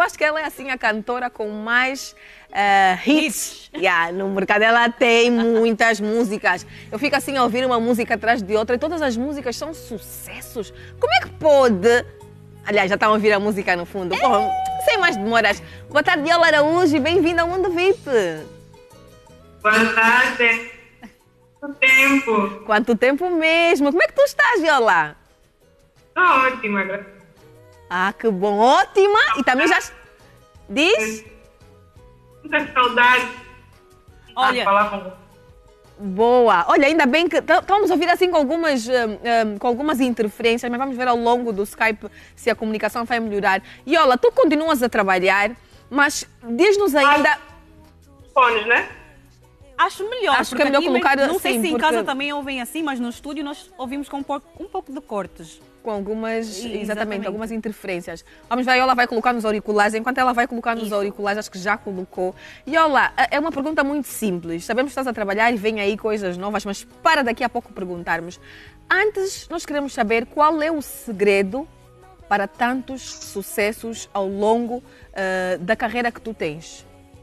acho que ela é assim a cantora com mais hits. No mercado ela tem muitas músicas. Eu fico assim a ouvir uma música atrás de outra e todas as músicas são sucessos. Como é que pode? Aliás, já estão a ouvir a música no fundo. Porra, sem mais demoras. Boa tarde, Yola Araújo, e bem-vinda ao Mundo VIP. Boa tarde. Quanto tempo? Quanto tempo mesmo? Como é que tu estás, Yola? Estou ótima, graças a Deus. Ah, que bom. Ótima. E também já... Diz? Muita saudade. Olha, Falar com você. Boa. Olha, ainda bem que estamos a ouvir assim com algumas interferências, mas vamos ver ao longo do Skype se a comunicação vai melhorar. Yola, tu continuas a trabalhar, mas diz-nos ainda... Fones, né? acho melhor. Acho que é melhor aqui colocar Não sei assim, se em porque- casa também ouvem assim, mas no estúdio nós ouvimos com um pouco de cortes. Com algumas, Exatamente. exatamente, algumas interferências. Vamos ver, a Yola vai colocar nos auriculares. Enquanto ela vai colocar nos auriculares, acho que já colocou. Yola, é uma pergunta muito simples. Sabemos que estás a trabalhar e vem aí coisas novas, mas para daqui a pouco perguntarmos. Antes, nós queremos saber qual é o segredo para tantos sucessos ao longo da carreira que tu tens.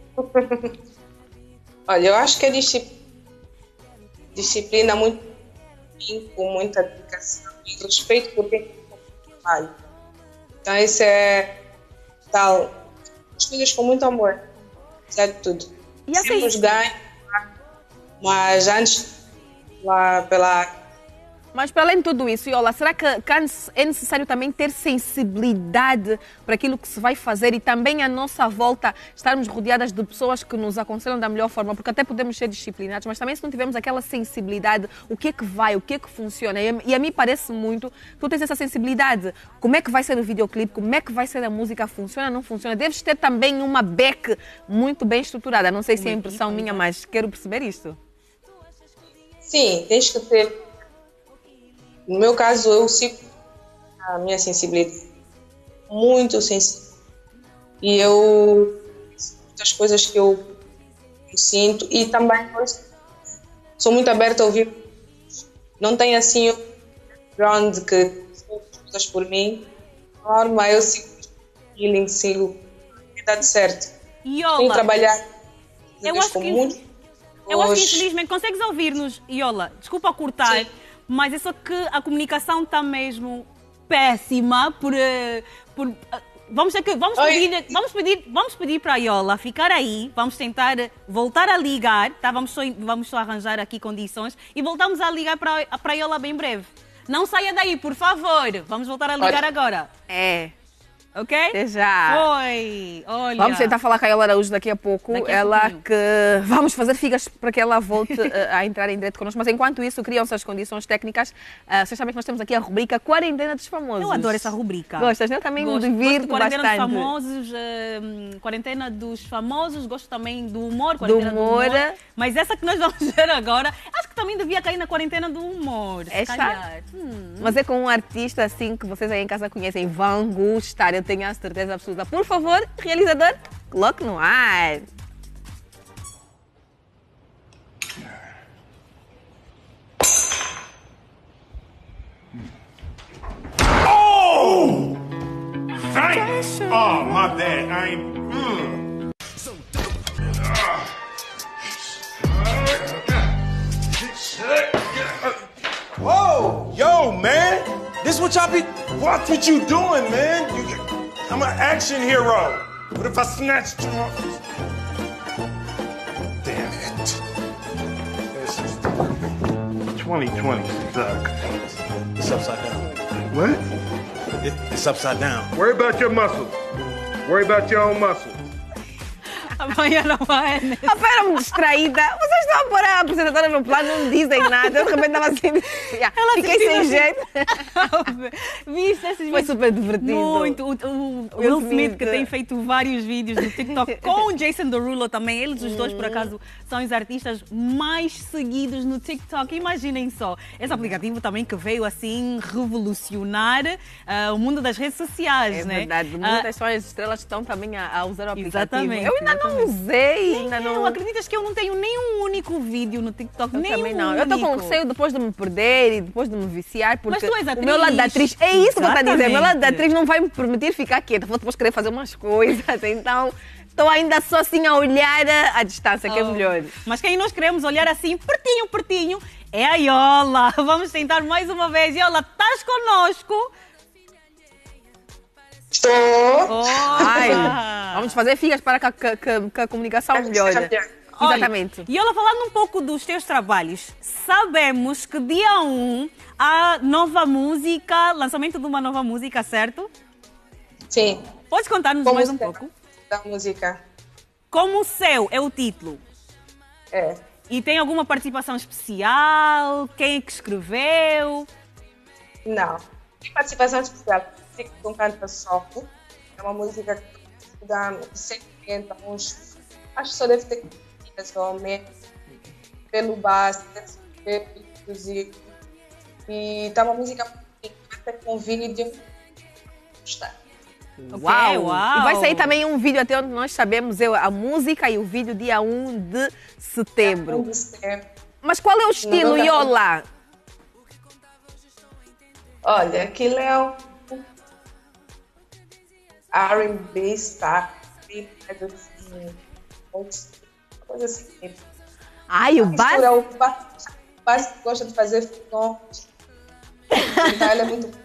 Olha, eu acho que é disciplina muito com muita dedicação e respeito por quem trabalha. Então, isso é tal. As coisas com muito amor, apesar de tudo. E assim- Temos ganho, mas antes, lá pela. Mas para além de tudo isso, Yola, será que é necessário também ter sensibilidade para aquilo que se vai fazer e também à nossa volta estarmos rodeadas de pessoas que nos aconselham da melhor forma? Porque até podemos ser disciplinados, mas também se não tivermos aquela sensibilidade, o que é que vai, o que é que funciona? E a mim parece muito que tu tens essa sensibilidade. Como é que vai ser o videoclipe? Como é que vai ser a música? Funciona, não funciona? Deves ter também uma back muito bem estruturada. Não sei se é impressão minha, mas quero perceber isto. Sim, tens que ter. No meu caso, eu sigo a minha sensibilidade. Muito sensível. E muitas coisas que eu sinto. E também sou muito aberta a ouvir. Não tenho assim o background que coisas por mim. Norma, eu sigo feeling, sigo a idade certa. Yola, Tenho que trabalhar eu acho com que- muito. eu acho que infelizmente consegues ouvir-nos, Yola. Desculpa cortar, Sim. mas é só que a comunicação está mesmo péssima vamos pedir para a Yola ficar aí, vamos tentar voltar a ligar, tá? Vamos só arranjar aqui condições e voltamos a ligar para a Yola bem breve. Não saia daí, por favor. Vamos voltar a ligar Olha. agora, É, ok? até já. Foi, olha. Vamos tentar falar com a Yola Araújo daqui a pouco. Daqui a ela pouquinho. que... Vamos fazer figas para que ela volte a entrar em direto connosco. Mas enquanto isso, criam-se as condições técnicas. Vocês sabem que nós temos aqui a rubrica Quarentena dos Famosos. Eu adoro essa rubrica. Gostas, né? Eu também me Gosto divirto de Quarentena bastante. dos Famosos, Quarentena dos Famosos, gosto também do humor, Do Quarentena do humor. humor. Mas essa que nós vamos ver agora, acho que também devia cair na Quarentena do humor. se Esta? calhar. Mas é com um artista assim que vocês aí em casa conhecem. Vão gostar, eu tenho a certeza absoluta. Por favor, realizador, coloque no ar. Oh! Thanks! Oh, my bad. I ain't. Whoa! Yo, man! This what y'all be. Watch what you doing, man! I'm an action hero! What if I snatched you off? Damn it. This is 2020 sucks. It's upside down. What? It's upside down. Worry about your muscles. Worry about your own muscles. Amanhã não vai, né? A Pera-me distraída. Vocês estão a pôr a apresentadora no plano, não dizem nada. Eu de repente estava assim. Fiquei sem assim. jeito. Viste esses Foi vídeos? super divertido. Muito. O Will Smith, que tem feito vários vídeos no TikTok, com o Jason Derulo também. Eles os dois, por acaso, são os artistas mais seguidos no TikTok. Imaginem só. Esse aplicativo também que veio assim revolucionar o mundo das redes sociais, É né? verdade. Muitas são as estrelas que estão também a usar o aplicativo. Exatamente. Eu ainda não não usei, ainda Não não. acreditas que eu não tenho nenhum único vídeo no TikTok? Eu Nenhum também não. Eu estou com único. receio depois de me perder e depois de me viciar, porque tu és o meu lado da atriz. atriz, é isso que eu estou a dizer, o meu lado da Exatamente. atriz não vai me permitir ficar quieta, vou depois querer fazer umas coisas, então estou ainda só assim a olhar à distância, que é melhor. Mas quem nós queremos olhar assim, pertinho, pertinho, é a Yola. Vamos tentar mais uma vez. Yola, estás connosco? Estou. Ai, Olha. vamos fazer figas para que a comunicação melhore. Exatamente. Yola, falando um pouco dos teus trabalhos, sabemos que dia 1 há nova música, lançamento de uma nova música, certo? Sim. Podes contar-nos Como mais um se- pouco? Da música. Como o Céu é o título. É. E tem alguma participação especial? Quem é que escreveu? Não. Tem participação especial. Fico com canta solo. É uma música que dá 150, uns. Acho que só deve ter pessoalmente pelo baixo, pelo músico. E tá uma música até com vídeo. Está. Uau. uau. E vai sair também um vídeo até onde nós sabemos, a música e o vídeo dia 1 de setembro. Mas qual é o estilo, Não. Yola? Olha, aquilo é um R&B, tá? Coisa assim. Ai, o base. O básico gosta de fazer sons. Então ele é muito.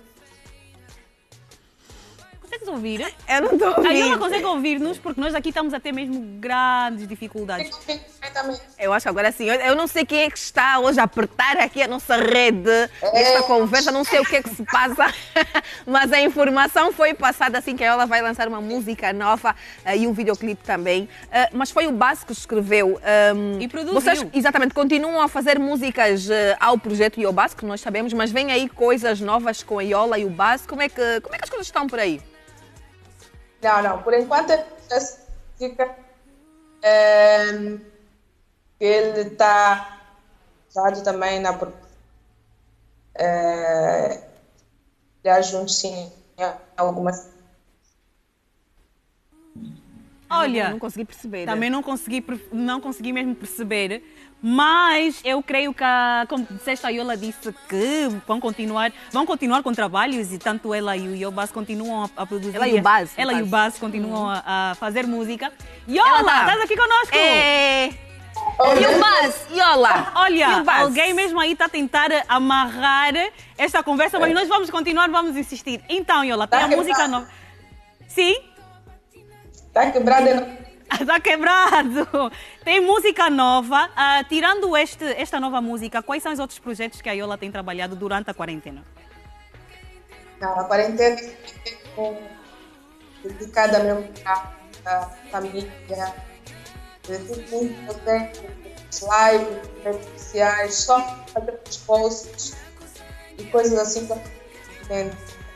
Consegues ouvir? Eu não estou A Yola ouvindo. consegue ouvir-nos porque nós aqui estamos a ter mesmo grandes dificuldades. Fico perfeitamente. Eu acho que agora sim. Eu não sei quem é que está hoje a apertar aqui a nossa rede, esta conversa, não sei o que é que se passa, mas a informação foi passada assim que ela vai lançar uma música nova e um videoclipe também. Mas foi o Bass que escreveu. E produziu. Vocês, exatamente, continuam a fazer músicas ao projeto Yobas, que nós sabemos, mas vem aí coisas novas com a Yola e o Bass. Como é que as coisas estão por aí? Não. Por enquanto, essa música ele está usado também na já juntos, sim, algumas. Olha, Não consegui perceber. também não consegui mesmo perceber, mas eu creio que, como disseste, a Yola disse que vão continuar com trabalhos e tanto ela e o Yobas continuam a produzir. Ela e o Baz, no Ela e o caso. Baz continuam a fazer música. Yola, tá. estás aqui conosco? E o Baz, Yola. Olha, E o Baz? alguém mesmo aí está a tentar amarrar esta conversa, mas nós vamos continuar, vamos insistir. Então, Yola, tem Tá a música quebrado. nova. Sim? Está quebrado. Está quebrado! Tem música nova. Tirando esta nova música, quais são os outros projetos que a Yola tem trabalhado durante a quarentena? Não, a quarentena é dedicada mesmo à família. Muito tempo, lives, redes sociais, só fazer os posts e coisas assim que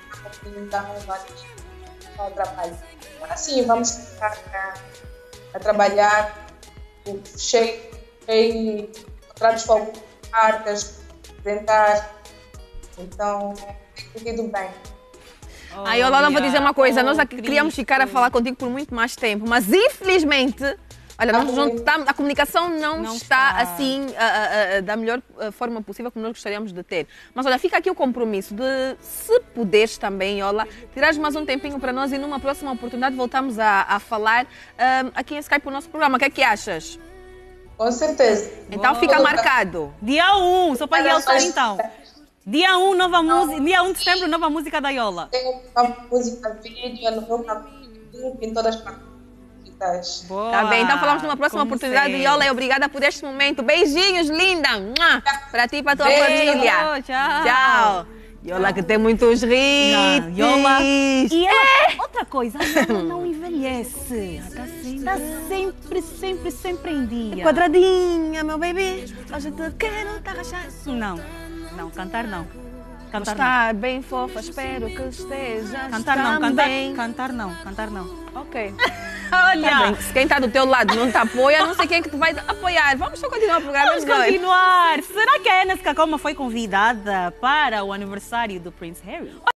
ao trabalho. Assim, vamos começar a trabalhar cheio de contratos com algumas marcas, apresentar. Então, tem corrido bem. Aí, Yola, vou dizer uma coisa. Nós Cristo. queríamos ficar a falar contigo por muito mais tempo, mas infelizmente, olha, nós não estamos, a comunicação não está assim da melhor forma possível como nós gostaríamos de ter. Mas olha, fica aqui o compromisso de, se puderes também, Yola, tirares mais um tempinho para nós e numa próxima oportunidade voltamos a falar aqui em Skype o nosso programa. O que é que achas? Com certeza. Então fica marcado. Dia 1, só para realçar então. Dia 1, nova música. Dia 1 de setembro, nova música da Yola. Tem uma música, vídeo no meu canal, em todas as plataformas. Boa, Tá bem, então falamos numa próxima como oportunidade. sempre. Yola, obrigada por este momento. Beijinhos, linda! Para ti e para a tua Beijo. família. Tchau. Tchau. Yola que tem muitos hits. Não, Yola. E ela, outra coisa, a Yola não envelhece. Está sempre em dia. Quadradinha, meu baby. Hoje te quero, tá rachado. Não, cantar não. Cantar não. Está bem fofa, espero que estejas Cantar não, também. cantar não. Ok. Olha, Tá bem, se quem está do teu lado não te apoia, não sei quem é que te vai apoiar. Vamos só continuar o programa. vamos continuar. Será que a Enes Cacoma foi convidada para o aniversário do Prince Harry?